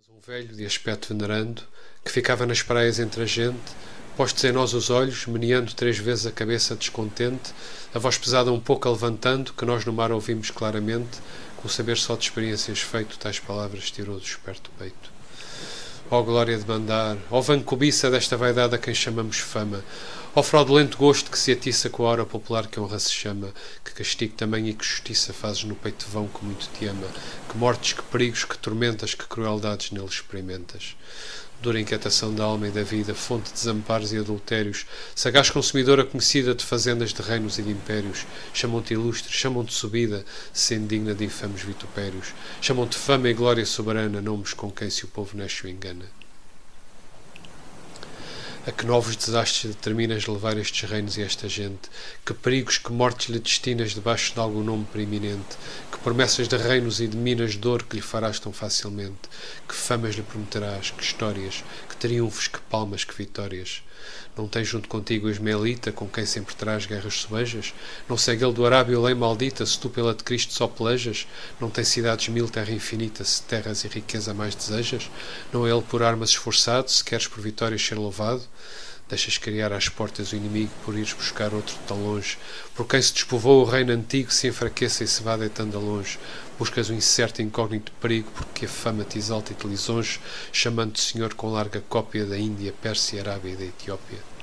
Um velho de aspecto venerando, que ficava nas praias entre a gente, postos em nós os olhos, meneando 3 vezes a cabeça descontente, a voz pesada um pouco a levantando, que nós no mar ouvimos claramente, com o saber só de experiências feito, tais palavras tirou do esperto peito. Ó glória de mandar, ó vã cobiça desta vaidade a quem chamamos fama, ó fraudulento gosto que se atiça com a hora popular que honra se chama, que castigo também e que justiça fazes no peito vão que muito te ama, que mortes, que perigos, que tormentas, que crueldades nele experimentas. Dura inquietação da alma e da vida, fonte de desamparos e adultérios, sagaz consumidora conhecida de fazendas, de reinos e de impérios, chamam-te ilustre, chamam-te subida, sendo digna de infames vitupérios, chamam-te fama e glória soberana, nomes com quem se o povo nasce o engana. A que novos desastres determinas levar estes reinos e esta gente? Que perigos, que mortes lhe destinas debaixo de algum nome preeminente? Que promessas de reinos e de minas de ouro que lhe farás tão facilmente? Que famas lhe prometerás? Que histórias? Que triunfos? Que palmas? Que vitórias? Não tens junto contigo a Ismaelita, com quem sempre traz guerras sobejas? Não segue ele do Arábia lei maldita, se tu pela de Cristo só pelejas? Não tem cidades mil, terra infinita, se terras e riqueza mais desejas? Não é ele por armas esforçado, se queres por vitórias ser louvado? Deixas criar às portas o inimigo por ires buscar outro tão longe. Por quem se despovoa o reino antigo se enfraqueça e se vá deitando a longe. Buscas o incerto e incógnito perigo porque a fama te exalta e te lisonje, chamando-te Senhor com larga cópia da Índia, Pérsia, Arábia e da Etiópia.